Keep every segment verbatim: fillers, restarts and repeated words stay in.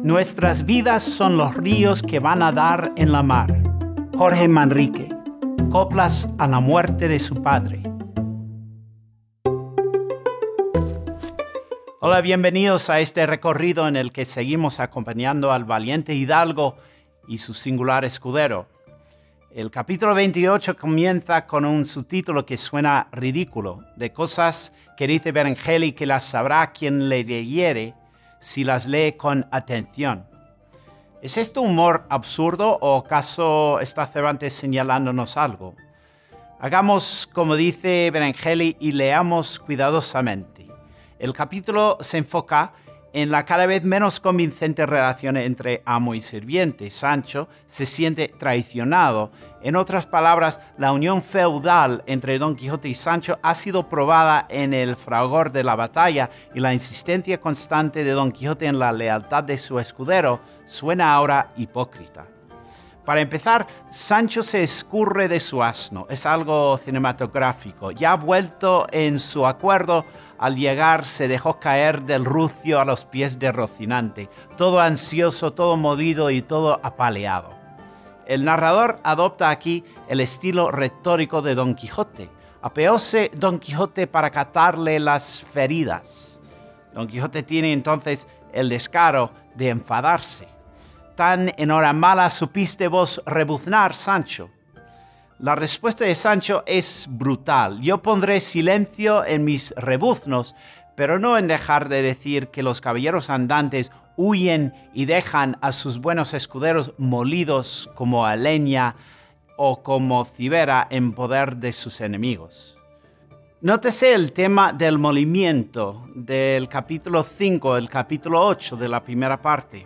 Nuestras vidas son los ríos que van a dar en la mar. Jorge Manrique. Coplas a la muerte de su padre. Hola, bienvenidos a este recorrido en el que seguimos acompañando al valiente hidalgo y su singular escudero. El capítulo veintiocho comienza con un subtítulo que suena ridículo, de cosas que dice Berengeli que las sabrá quien le leyere si las lee con atención. ¿Es esto humor absurdo o acaso está Cervantes señalándonos algo? Hagamos como dice Berengeli y leamos cuidadosamente. El capítulo se enfoca en la cada vez menos convincente relación entre amo y sirviente. Sancho se siente traicionado. En otras palabras, la unión feudal entre Don Quijote y Sancho ha sido probada en el fragor de la batalla y la insistencia constante de Don Quijote en la lealtad de su escudero suena ahora hipócrita. Para empezar, Sancho se escurre de su asno. Es algo cinematográfico. Ya vuelto en su acuerdo, al llegar se dejó caer del rucio a los pies de Rocinante, todo ansioso, todo molido y todo apaleado. El narrador adopta aquí el estilo retórico de Don Quijote. Apeóse Don Quijote para catarle las feridas. Don Quijote tiene entonces el descaro de enfadarse. Tan en hora mala supiste vos rebuznar, Sancho. La respuesta de Sancho es brutal. Yo pondré silencio en mis rebuznos, pero no en dejar de decir que los caballeros andantes huyen y dejan a sus buenos escuderos molidos como a leña o como cibera en poder de sus enemigos. Nótese el tema del molimiento del capítulo cinco, el capítulo ocho de la primera parte.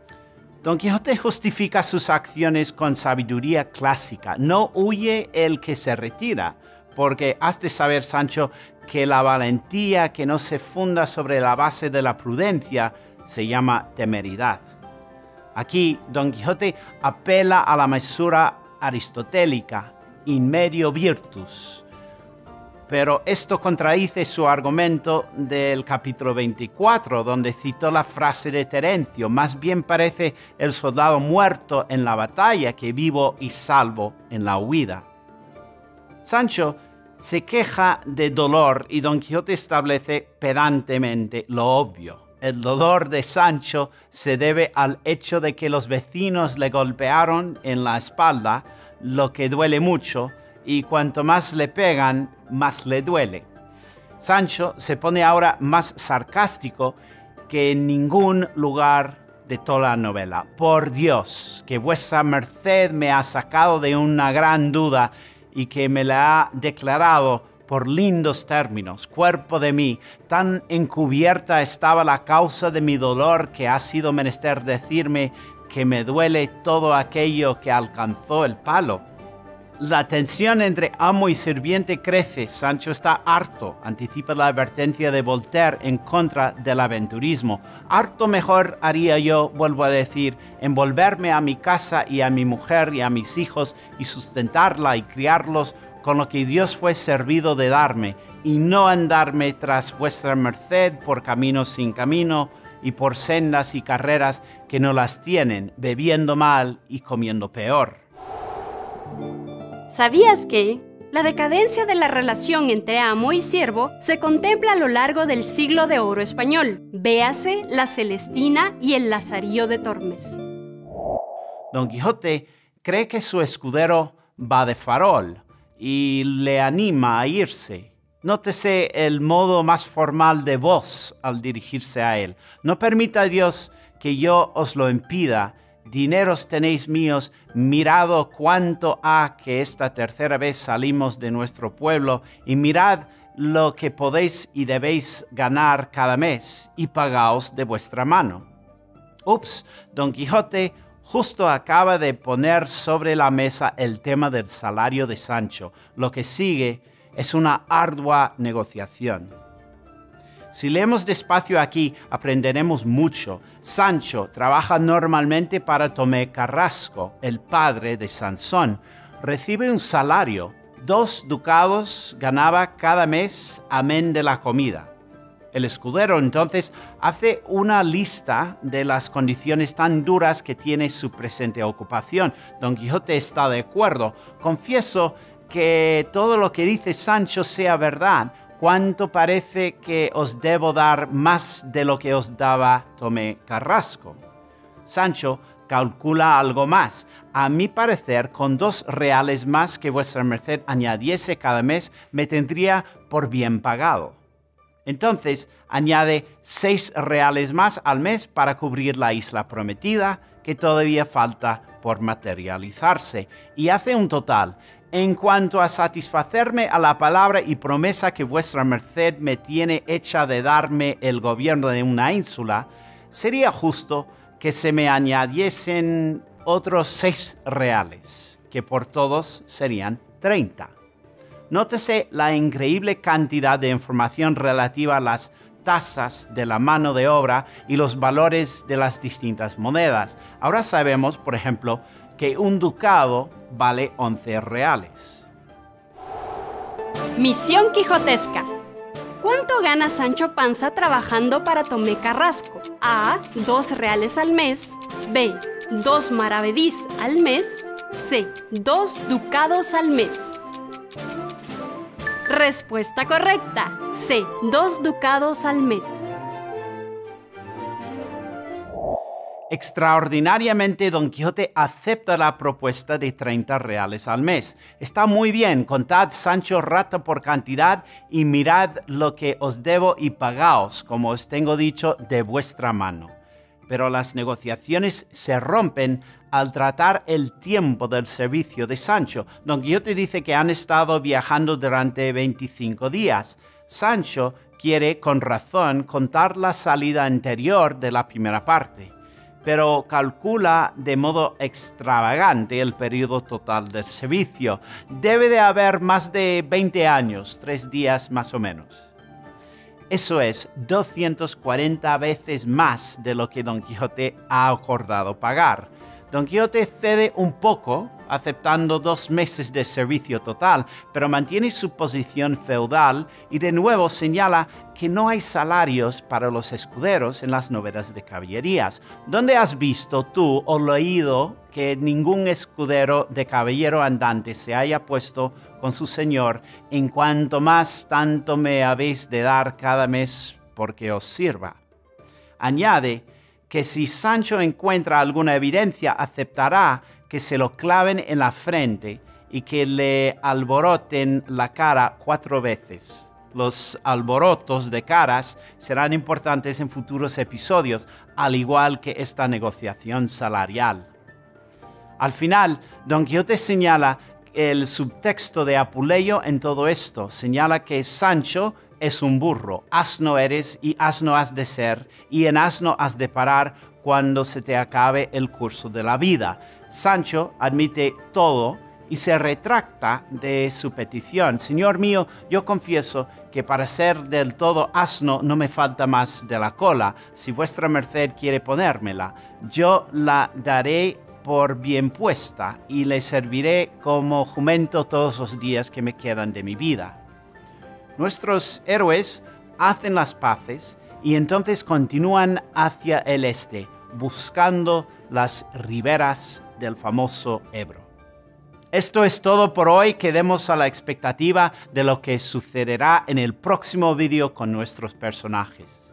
Don Quijote justifica sus acciones con sabiduría clásica. No huye el que se retira, porque has de saber, Sancho, que la valentía que no se funda sobre la base de la prudencia se llama temeridad. Aquí, Don Quijote apela a la mesura aristotélica, in medio virtus. Pero esto contradice su argumento del capítulo veinticuatro, donde citó la frase de Terencio. Más bien parece el soldado muerto en la batalla que vivo y salvo en la huida. Sancho se queja de dolor y Don Quijote establece pedantemente lo obvio. El dolor de Sancho se debe al hecho de que los vecinos le golpearon en la espalda, lo que duele mucho, y cuanto más le pegan, más le duele. Sancho se pone ahora más sarcástico que en ningún lugar de toda la novela. Por Dios, que vuestra merced me ha sacado de una gran duda y que me la ha declarado por lindos términos. Cuerpo de mí, tan encubierta estaba la causa de mi dolor que ha sido menester decirme que me duele todo aquello que alcanzó el palo. La tensión entre amo y sirviente crece. Sancho está harto, anticipa la advertencia de Voltaire en contra del aventurismo. Harto mejor haría yo, vuelvo a decir, envolverme a mi casa y a mi mujer y a mis hijos y sustentarla y criarlos con lo que Dios fue servido de darme, y no andarme tras vuestra merced por caminos sin camino y por sendas y carreras que no las tienen, bebiendo mal y comiendo peor. ¿Sabías que la decadencia de la relación entre amo y siervo se contempla a lo largo del siglo de oro español? Véase la Celestina y el Lazarillo de Tormes. Don Quijote cree que su escudero va de farol y le anima a irse. Nótese el modo más formal de voz al dirigirse a él. No permita Dios que yo os lo impida. Dineros tenéis míos, mirad cuánto ha que esta tercera vez salimos de nuestro pueblo, y mirad lo que podéis y debéis ganar cada mes, y pagaos de vuestra mano. Ups, Don Quijote justo acaba de poner sobre la mesa el tema del salario de Sancho. Lo que sigue es una ardua negociación. Si leemos despacio aquí, aprenderemos mucho. Sancho trabaja normalmente para Tomé Carrasco, el padre de Sansón. Recibe un salario. Dos ducados ganaba cada mes, amén de la comida. El escudero entonces hace una lista de las condiciones tan duras que tiene su presente ocupación. Don Quijote está de acuerdo. Confieso que todo lo que dice Sancho sea verdad. ¿Cuánto parece que os debo dar más de lo que os daba Tomé Carrasco? Sancho calcula algo más. A mi parecer, con dos reales más que vuestra merced añadiese cada mes, me tendría por bien pagado. Entonces añade seis reales más al mes para cubrir la isla prometida, que todavía falta por materializarse, y hace un total. En cuanto a satisfacerme a la palabra y promesa que vuestra merced me tiene hecha de darme el gobierno de una ínsula, sería justo que se me añadiesen otros seis reales, que por todos serían treinta. Nótese la increíble cantidad de información relativa a las tasas de la mano de obra y los valores de las distintas monedas. Ahora sabemos, por ejemplo, que un ducado vale once reales. Misión quijotesca. ¿Cuánto gana Sancho Panza trabajando para Tomé Carrasco? A. Dos reales al mes. B. Dos maravedís al mes. C. Dos ducados al mes. Respuesta correcta. C. Dos ducados al mes. Extraordinariamente, Don Quijote acepta la propuesta de treinta reales al mes. Está muy bien, contad, Sancho, rata por cantidad, y mirad lo que os debo y pagaos, como os tengo dicho, de vuestra mano. Pero las negociaciones se rompen al tratar el tiempo del servicio de Sancho. Don Quijote dice que han estado viajando durante veinticinco días. Sancho quiere, con razón, contar la salida anterior de la primera parte, pero calcula de modo extravagante el periodo total del servicio. Debe de haber más de veinte años, tres días más o menos. Eso es doscientas cuarenta veces más de lo que Don Quijote ha acordado pagar. Don Quijote cede un poco, aceptando dos meses de servicio total, pero mantiene su posición feudal y de nuevo señala que no hay salarios para los escuderos en las novelas de caballerías. ¿Dónde has visto tú o leído que ningún escudero de caballero andante se haya puesto con su señor en cuanto más tanto me habéis de dar cada mes porque os sirva? Añade que si Sancho encuentra alguna evidencia, aceptará que se lo claven en la frente y que le alboroten la cara cuatro veces. Los alborotos de caras serán importantes en futuros episodios, al igual que esta negociación salarial. Al final, Don Quijote señala el subtexto de Apuleyo en todo esto. Señala que Sancho es un burro, asno eres y asno has de ser, y en asno has de parar cuando se te acabe el curso de la vida. Sancho admite todo y se retracta de su petición. Señor mío, yo confieso que para ser del todo asno no me falta más de la cola. Si vuestra merced quiere ponérmela, yo la daré por bien puesta y le serviré como jumento todos los días que me quedan de mi vida. Nuestros héroes hacen las paces y entonces continúan hacia el este, buscando las riberas del famoso Ebro. Esto es todo por hoy. Quedemos a la expectativa de lo que sucederá en el próximo vídeo con nuestros personajes.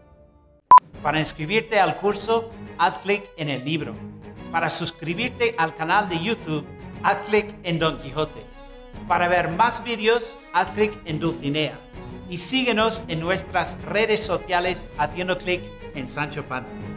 Para inscribirte al curso, haz clic en el libro. Para suscribirte al canal de YouTube, haz clic en Don Quijote. Para ver más vídeos, haz clic en Dulcinea. Y síguenos en nuestras redes sociales haciendo clic en Sancho Panza.